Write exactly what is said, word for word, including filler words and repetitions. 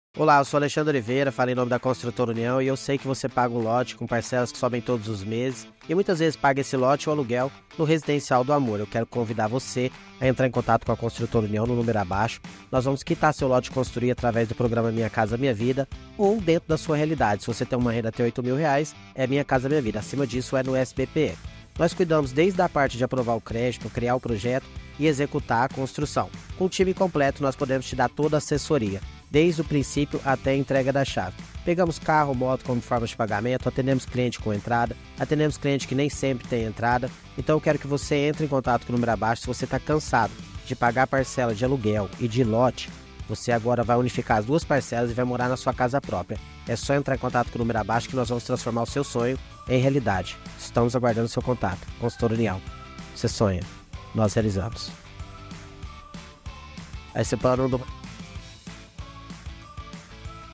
Olá, eu sou Alexandre Oliveira, falo em nome da Construtora União e eu sei que você paga um lote com parcelas que sobem todos os meses e muitas vezes paga esse lote ou aluguel no Residencial do Amor. Eu quero convidar você a entrar em contato com a Construtora União no número abaixo. Nós vamos quitar seu lote de construir através do programa Minha Casa Minha Vida ou dentro da sua realidade. Se você tem uma renda até oito mil reais, é Minha Casa Minha Vida. Acima disso é no S B P E. Nós cuidamos desde a parte de aprovar o crédito, criar o projeto e executar a construção. Com o time completo, nós podemos te dar toda a assessoria, desde o princípio até a entrega da chave. Pegamos carro, moto como forma de pagamento, atendemos cliente com entrada, atendemos cliente que nem sempre tem entrada. Então eu quero que você entre em contato com o número abaixo. Se você está cansado de pagar parcela de aluguel e de lote, você agora vai unificar as duas parcelas e vai morar na sua casa própria. É só entrar em contato com o número abaixo que nós vamos transformar o seu sonho em realidade. Estamos aguardando o seu contato. Consultora União. Você sonha, nós realizamos. Aí você parou do...